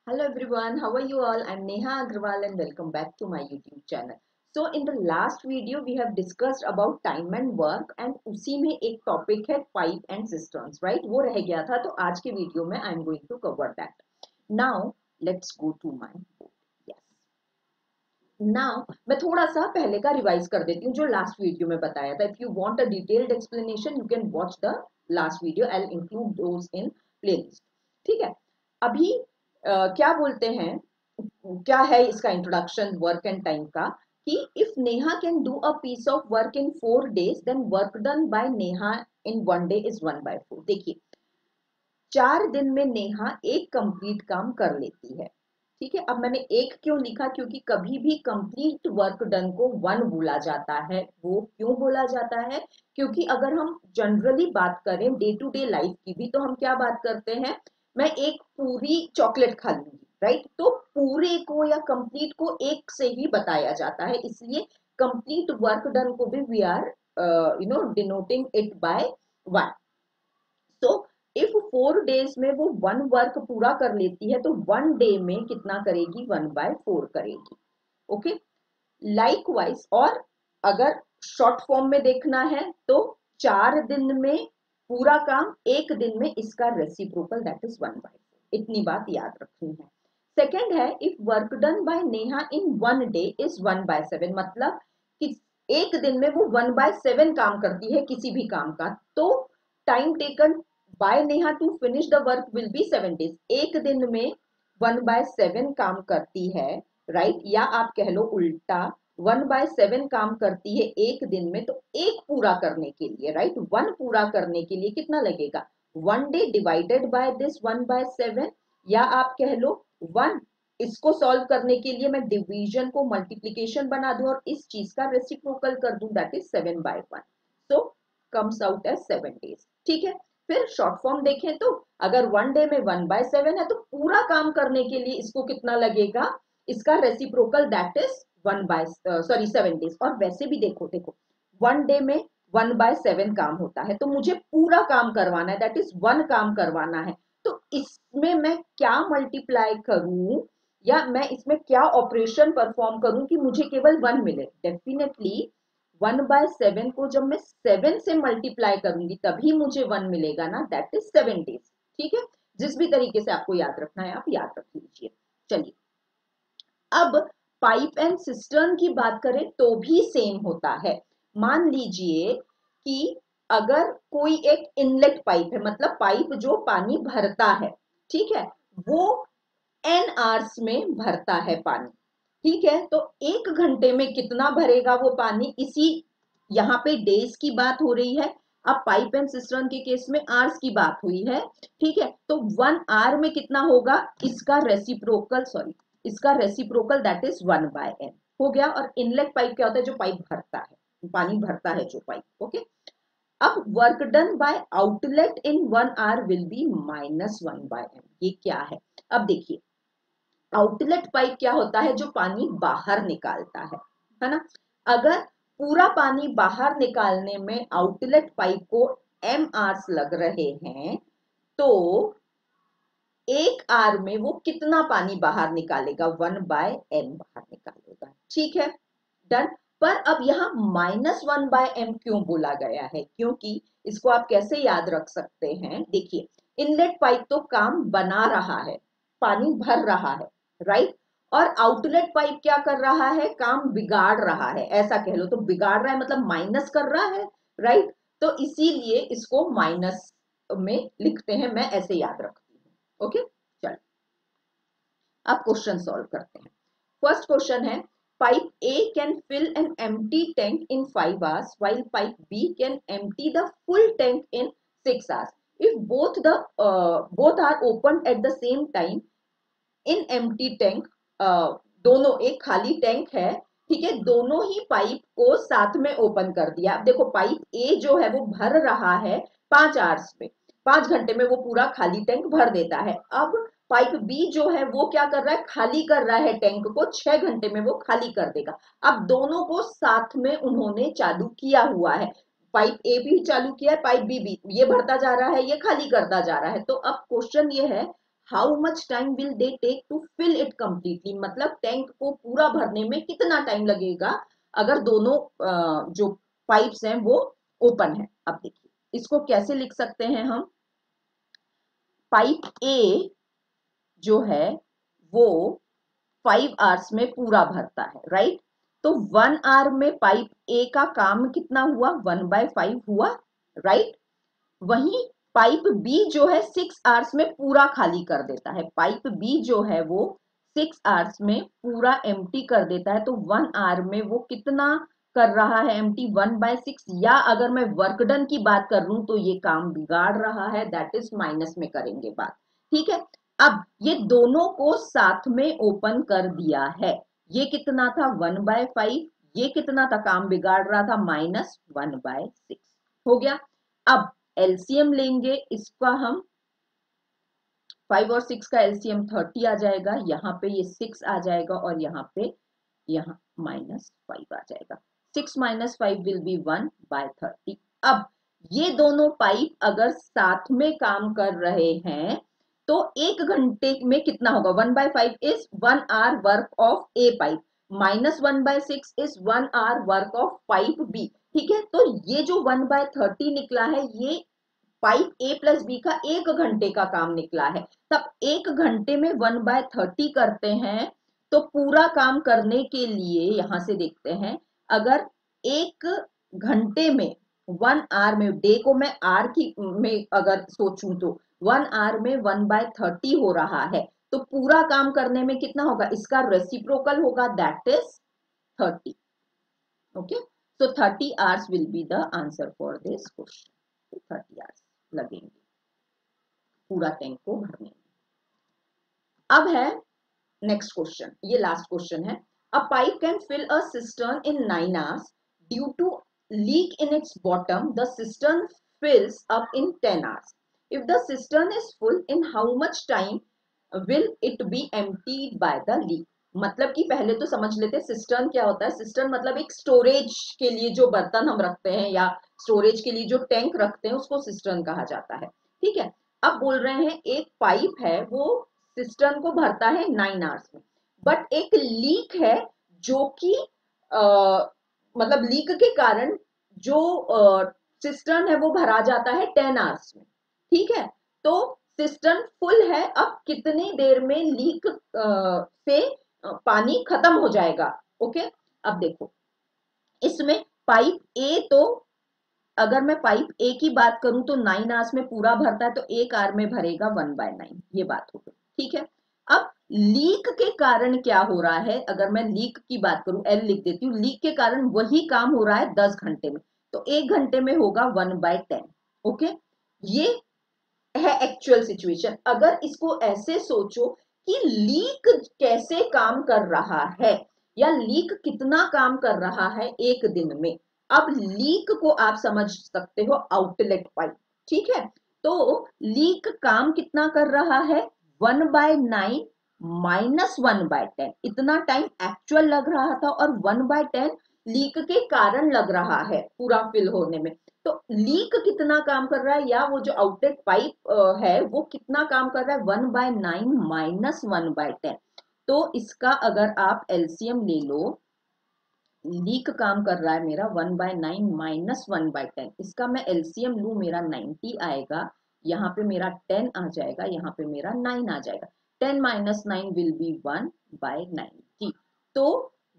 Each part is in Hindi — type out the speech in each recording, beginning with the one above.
Hello everyone, how are you all? I'm Neha Agrawal and welcome back to my YouTube channel. So in the last video we have discussed about time and work and उसी में एक topic है pipe and cisterns, right? वो रह गया था तो आज के वीडियो में I'm going to cover that. Now let's go to my board. Yes. Now मैं थोड़ा सा पहले का रिवाइज कर देती हूँ जो लास्ट वीडियो में बताया था. If you want a detailed explanation, you can watch the last video. I'll include those in playlist. ठीक है. अभी क्या बोलते हैं, क्या है इसका इंट्रोडक्शन वर्क एंड टाइम का, कि if Neha can do a piece of work in 4 days then work done by Neha in 1 day is 1/4. देखिए 4 दिन में नेहा एक कंप्लीट काम कर लेती है. ठीक है, अब मैंने एक क्यों लिखा, क्योंकि कभी भी कंप्लीट वर्क डन को 1 बोला जाता है. वो क्यों बोला जाता है, क्योंकि अगर हम जनरली बात करें डे टू डे लाइफ की भी, तो हम क्या बात करते हैं, मैं एक पूरी चॉकलेट खा लूंगी, राइट? तो पूरे को या कंप्लीट को एक से ही बताया जाता है, इसलिए कंप्लीट वर्क डन को भी we are denoting it by 1. तो इफ 4 days में वो 1 वर्क पूरा कर लेती है तो 1 डे में कितना करेगी, 1/4 करेगी. Okay, likewise. और अगर शॉर्ट फॉर्म में देखना है तो 4 दिन में पूरा काम, एक दिन में इसका रेसिप्रोकल दैट इज 1/4. इतनी बात याद रखनी है. सेकेंड है, if work done by Neha in 1 day is 1/7, मतलब कि एक दिन में वो 1/7 काम करती है किसी भी काम का, तो time taken by Neha to finish the work will be 7 days. एक दिन में 1/7 काम करती है, राइट? या आप कह लो उल्टा, 1/7 काम करती है एक दिन में, तो एक पूरा करने के लिए, राइट, 1 पूरा करने के लिए कितना लगेगा, 1 day डिवाइडेड बाय दिस 1/7. या आप कह लो 1, इसको सॉल्व करने के लिए मैं डिवीजन को मल्टीप्लीकेशन बना दूं और इस चीज का रेसिप्रोकल कर दूं, that is 7/1. So comes out as 7 days. ठीक है, फिर शॉर्ट फॉर्म देखें तो अगर 1 day में 1/7 है तो पूरा काम करने के लिए इसको कितना लगेगा, इसका रेसिप्रोकल दैट इज 7 days. और वैसे भी देखो देखो 1 day में 1/7 काम होता है, तो मुझे पूरा काम करवाना है, दैट इज 1 काम करवाना है. तो इसमें मैं क्या मल्टीप्लाई करूं या मैं इसमें क्या ऑपरेशन परफॉर्म करूं कि मुझे केवल 1 मिले. डेफिनेटली 1/7 को जब मैं 7 से मल्टीप्लाई करूंगी तभी मुझे 1 मिलेगा ना, दैट इज 7 days. ठीक है, जिस भी तरीके से आपको याद रखना है आप याद रख लीजिए. चलिए, अब पाइप एंड सिस्टर्न की बात करें तो भी सेम होता है. मान लीजिए कि अगर कोई एक इनलेट पाइप है, मतलब पाइप जो पानी भरता है, ठीक है, वो n आवर्स में भरता है पानी. ठीक है, तो 1 घंटे में कितना भरेगा वो पानी, इसी यहाँ पे डेज की बात हो रही है. अब पाइप एंड सिस्टर्न के केस में आवर्स की बात हुई है. ठीक है, तो 1 आवर में कितना होगा, इसका रेसिप्रोकल दैट इज 1/n हो गया. और इनलेट पाइप क्या होता है, जो पाइप भरता है, पानी भरता है जो पाइप. ओके, अब work done by outlet in 1 hour will be -1/n. ये क्या है, अब देखिए आउटलेट पाइप क्या होता है, जो पानी बाहर निकालता है ना. अगर पूरा पानी बाहर निकालने में आउटलेट पाइप को m आवर्स लग रहे हैं, तो 1 आवर में वो कितना पानी बाहर निकालेगा, 1/n बाहर निकालेगा. ठीक है, डन. पर अब यहाँ -1/m क्यों बोला गया है, क्योंकि इसको आप कैसे याद रख सकते हैं, देखिए इनलेट पाइप तो काम बना रहा है, पानी भर रहा है, राइट, और आउटलेट पाइप क्या कर रहा है, काम बिगाड़ रहा है, ऐसा कह लो. तो बिगाड़ रहा है मतलब माइनस कर रहा है, राइट. तो इसीलिए इसको माइनस में लिखते हैं, मैं ऐसे याद रखती हूँ. ओके, चलो अब क्वेश्चन सॉल्व करते हैं. फर्स्ट क्वेश्चन है, pipe A can fill an empty tank in 5 hours while pipe B can empty the full tank in 6 hours. If both are opened at the same time in empty tank, दोनों, एक खाली टैंक है, ठीक है, दोनों ही पाइप को साथ में ओपन कर दिया. अब देखो पाइप A जो है वो भर रहा है 5 आवर्स में, 5 घंटे में वो पूरा खाली टैंक भर देता है. अब पाइप बी जो है वो क्या कर रहा है, खाली कर रहा है टैंक को, 6 घंटे में वो खाली कर देगा. अब दोनों को साथ में उन्होंने चालू किया हुआ है, पाइप ए भी चालू किया है, पाइप बी भी, ये भरता जा रहा है, ये खाली करता जा रहा है. तो अब क्वेश्चन ये है, how much time will they take to fill it completely, मतलब टैंक को पूरा भरने में कितना टाइम लगेगा अगर दोनों जो पाइप्स हैं वो ओपन है। अब देखिए इसको कैसे लिख सकते हैं हम, पाइप ए जो है वो 5 आवर्स में पूरा भरता है, राइट। तो 1 आवर में पाइप ए का काम कितना हुआ, 1/5 हुआ, राइट। वहीं पाइप बी जो है 6 आवर्स में पूरा खाली कर देता है, पाइप बी जो है वो 6 आवर्स में पूरा एम्प्टी कर देता है। तो 1 आवर में वो कितना कर रहा है एम्प्टी, 1/6, या अगर मैं वर्क डन की बात कर लूं तो ये काम बिगाड़ रहा है, दैट इज माइनस में करेंगे बात, ठीक है। अब ये दोनों को साथ में ओपन कर दिया है, ये कितना था 1/5, ये कितना था काम बिगाड़ रहा था -1/6, हो गया। अब एलसीएम लेंगे इसका हम, 5 और 6 का एलसीएम 30 आ जाएगा, यहाँ पे ये 6 आ जाएगा और यहाँ पे यहाँ -5 आ जाएगा। 6 - 5 विल बी 1/30। अब ये दोनों पाइप अगर साथ में काम कर रहे हैं तो 1 घंटे में कितना होगा, 1/5 is 1 hour work of A pipe, -1/6 is 1 hour work of pipe B, ठीक है। तो ये जो 1/30 निकला है ये पाइप ए प्लस बी का 1 घंटे का काम निकला है। तब 1 घंटे में 1/30 करते हैं तो पूरा काम करने के लिए यहां से देखते हैं, अगर 1 घंटे में 1 आवर में, डे को मैं आर की में अगर सोचूं तो 1 आवर में 1/30 हो रहा है, तो पूरा काम करने में कितना होगा, इसका रेसिप्रोकल होगा, that is 30। Okay, so 30 hours will be the answer for this question. तो 30 hours लगेंगे पूरा टैंक को भरने में। अब है नेक्स्ट क्वेश्चन, ये लास्ट क्वेश्चन है। A pipe can fill a cistern in 9 hours due to leak in its bottom, the cistern fills up in 10 hours. If the cistern is full, in how much time will it be emptied by the leak? मतलब कि पहले तो समझ लेते हैं सिस्टर्न क्या होता है। सिस्टर्न मतलब एक स्टोरेज के लिए जो बर्तन हम रखते हैं या स्टोरेज के लिए जो टैंक रखते हैं उसको सिस्टर्न कहा जाता है, ठीक है। अब बोल रहे हैं एक पाइप है वो सिस्टर्न को भरता है 9 आवर्स में, बट एक लीक है जो कि मतलब लीक के कारण जो सिस्टर्न है वो भरा जाता है 10 आवर्स में, ठीक है। तो सिस्टर्न फुल है, अब कितनी देर में लीक से पानी खत्म हो जाएगा, ओके। अब देखो इसमें पाइप ए, तो अगर मैं पाइप ए की बात करूं तो 9 आवर्स में पूरा भरता है, तो 1 आवर में भरेगा 1/9, ये बात हो गई, ठीक है। अब लीक के कारण क्या हो रहा है, अगर मैं लीक की बात करूं, एल लिख देती हूँ, लीक के कारण वही काम हो रहा है 10 घंटे में, तो 1 घंटे में होगा 1/10, ओके। ये है एक्चुअल सिचुएशन। अगर इसको ऐसे सोचो कि लीक कैसे काम कर रहा है या लीक कितना काम कर रहा है एक दिन में, अब लीक को आप समझ सकते हो आउटलेट पाइप, ठीक है। तो लीक काम कितना कर रहा है, 1/9 -1/10, इतना टाइम एक्चुअल लग रहा था और 1/10 लीक के कारण लग रहा है पूरा फिल होने में। तो लीक कितना काम कर रहा है या वो जो आउटलेट पाइप है वो कितना काम कर रहा है, 1/9 -1/10। तो इसका अगर आप एलसीएम ले लो, लीक काम कर रहा है मेरा 1/9 -1/10, इसका मैं एलसीएम लू मेरा 90 आएगा, यहाँ पे मेरा 10 आ जाएगा, यहाँ पे मेरा 9 आ जाएगा। 10 - 9 विल बी 1/90। तो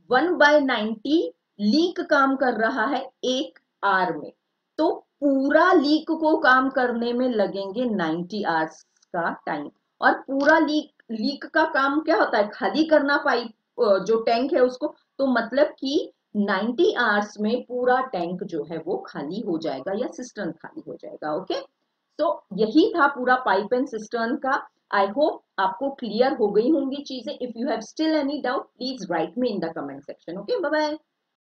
1/90 लीक काम कर रहा है 1 आवर में, तो पूरा लीक को काम करने में लगेंगे 90 आवर्स का टाइम। और पूरा लीक का काम क्या होता है, खाली करना पाइप जो टैंक है उसको, तो मतलब कि 90 आवर्स में पूरा टैंक जो है वो खाली हो जाएगा या सिस्टर्न खाली हो जाएगा, ओके। तो यही था पूरा पाइप एंड सिस्टर्न का। आई होप आपको क्लियर हो गई होंगी चीजें। If you have still any doubt please write me in the comment section, okay. Bye bye.